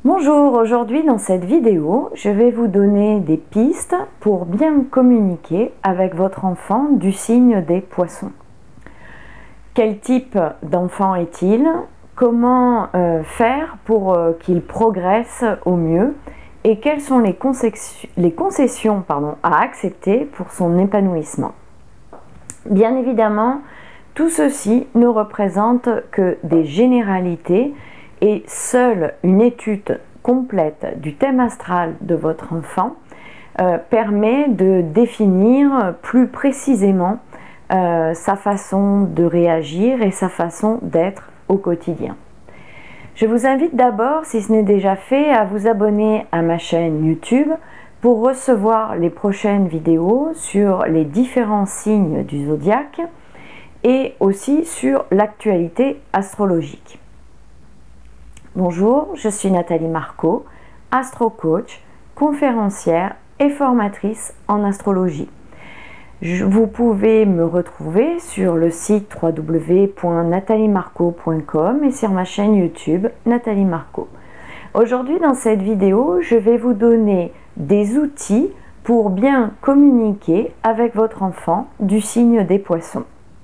Bonjour, aujourd'hui dans cette vidéo, je vais vous donner des pistes pour bien communiquer avec votre enfant du signe des Poissons. Quel type d'enfant est-il? Comment faire pour qu'il progresse au mieux? Et quelles sont les concessions à accepter pour son épanouissement? Bien évidemment, tout ceci ne représente que des généralités et seule une étude complète du thème astral de votre enfant permet de définir plus précisément sa façon de réagir et sa façon d'être au quotidien. Je vous invite d'abord, si ce n'est déjà fait, à vous abonner à ma chaîne YouTube pour recevoir les prochaines vidéos sur les différents signes du zodiaque et aussi sur l'actualité astrologique. Bonjour, je suis Nathalie Marco, astro-coach, conférencière et formatrice en astrologie. Vous pouvez me retrouver sur le site www.nathaliemarco.com et sur ma chaîne YouTube Nathalie Marco. Aujourd'hui, dans cette vidéo, je vais vous donner des outils pour bien communiquer avec votre enfant du signe des Poissons.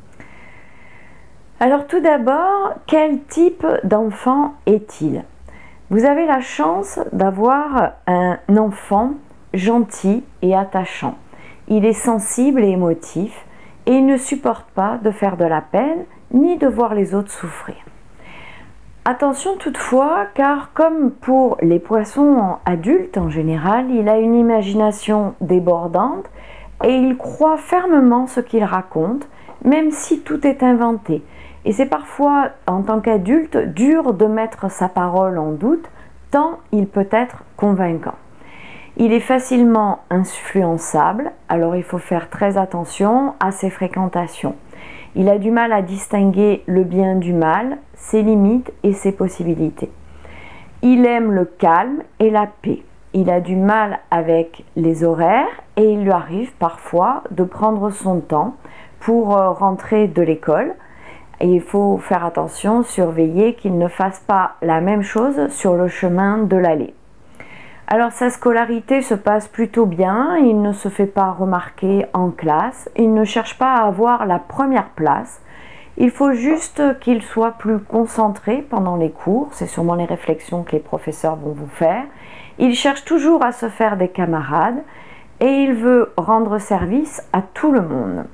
Alors tout d'abord, quel type d'enfant est-il? Vous avez la chance d'avoir un enfant gentil et attachant. Il est sensible et émotif et il ne supporte pas de faire de la peine ni de voir les autres souffrir. Attention toutefois, car comme pour les poissons adultes en général, il a une imagination débordante et il croit fermement ce qu'il raconte, même si tout est inventé. Et c'est parfois, en tant qu'adulte, dur de mettre sa parole en doute, tant il peut être convaincant. Il est facilement influençable, alors il faut faire très attention à ses fréquentations. Il a du mal à distinguer le bien du mal, ses limites et ses possibilités. Il aime le calme et la paix. Il a du mal avec les horaires et il lui arrive parfois de prendre son temps pour rentrer de l'école. Et il faut faire attention, surveiller qu'il ne fasse pas la même chose sur le chemin de l'aller. Alors sa scolarité se passe plutôt bien, il ne se fait pas remarquer en classe, il ne cherche pas à avoir la première place. Il faut juste qu'il soit plus concentré pendant les cours, c'est sûrement les réflexions que les professeurs vont vous faire. Il cherche toujours à se faire des camarades et il veut rendre service à tout le monde.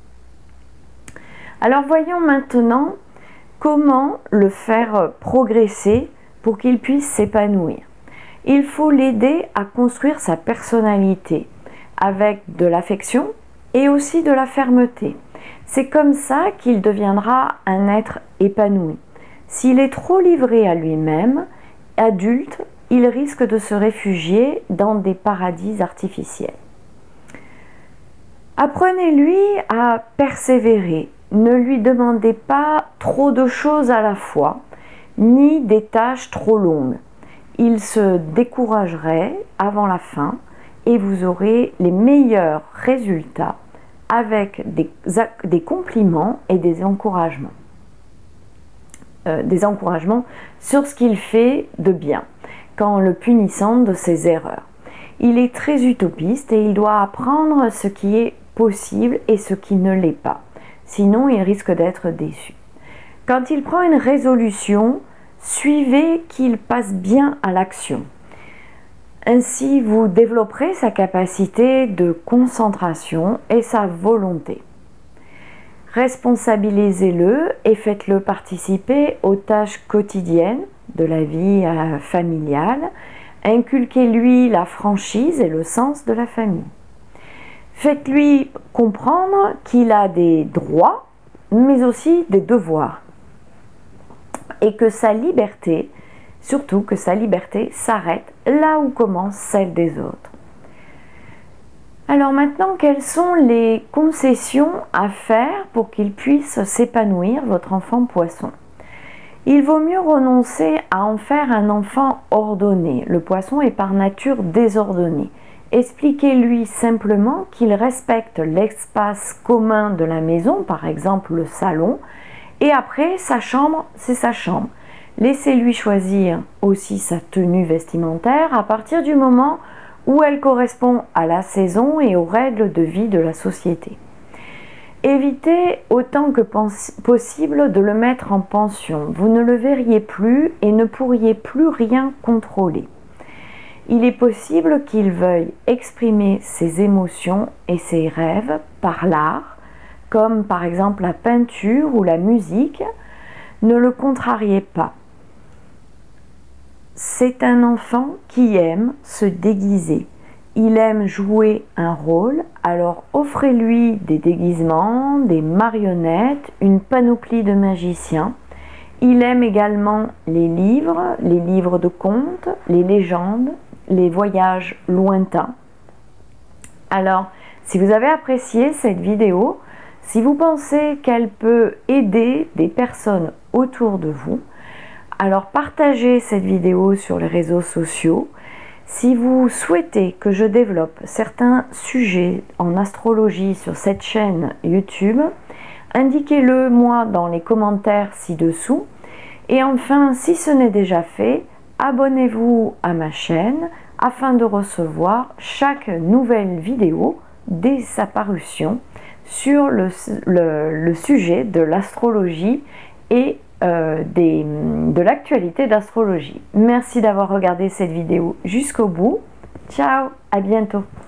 Alors voyons maintenant comment le faire progresser pour qu'il puisse s'épanouir. Il faut l'aider à construire sa personnalité avec de l'affection et aussi de la fermeté. C'est comme ça qu'il deviendra un être épanoui. S'il est trop livré à lui-même, adulte, il risque de se réfugier dans des paradis artificiels. Apprenez-lui à persévérer. Ne lui demandez pas trop de choses à la fois, ni des tâches trop longues. Il se découragerait avant la fin et vous aurez les meilleurs résultats avec des compliments et des encouragements. Des encouragements sur ce qu'il fait de bien, qu'en le punissant de ses erreurs. Il est très utopiste et il doit apprendre ce qui est possible et ce qui ne l'est pas. Sinon, il risque d'être déçu. Quand il prend une résolution, suivez qu'il passe bien à l'action. Ainsi, vous développerez sa capacité de concentration et sa volonté. Responsabilisez-le et faites-le participer aux tâches quotidiennes de la vie familiale. Inculquez-lui la franchise et le sens de la famille. Faites-lui comprendre qu'il a des droits, mais aussi des devoirs. Et que sa liberté, surtout que sa liberté s'arrête là où commence celle des autres. Alors maintenant, quelles sont les concessions à faire pour qu'il puisse s'épanouir, votre enfant poisson? Il vaut mieux renoncer à en faire un enfant ordonné. Le poisson est par nature désordonné. Expliquez-lui simplement qu'il respecte l'espace commun de la maison, par exemple le salon, et après sa chambre, c'est sa chambre. Laissez-lui choisir aussi sa tenue vestimentaire à partir du moment où elle correspond à la saison et aux règles de vie de la société. Évitez autant que possible de le mettre en pension. Vous ne le verriez plus et ne pourriez plus rien contrôler. Il est possible qu'il veuille exprimer ses émotions et ses rêves par l'art, comme par exemple la peinture ou la musique. Ne le contrariez pas. C'est un enfant qui aime se déguiser. Il aime jouer un rôle, alors offrez-lui des déguisements, des marionnettes, une panoplie de magiciens. Il aime également les livres de contes, les légendes, les voyages lointains. Alors, si vous avez apprécié cette vidéo, si vous pensez qu'elle peut aider des personnes autour de vous, alors partagez cette vidéo sur les réseaux sociaux. Si vous souhaitez que je développe certains sujets en astrologie sur cette chaîne YouTube, indiquez-le moi dans les commentaires ci-dessous. Et enfin, si ce n'est déjà fait, abonnez-vous à ma chaîne afin de recevoir chaque nouvelle vidéo dès sa parution sur le sujet de l'astrologie et de l'actualité d'astrologie. Merci d'avoir regardé cette vidéo jusqu'au bout. Ciao, à bientôt.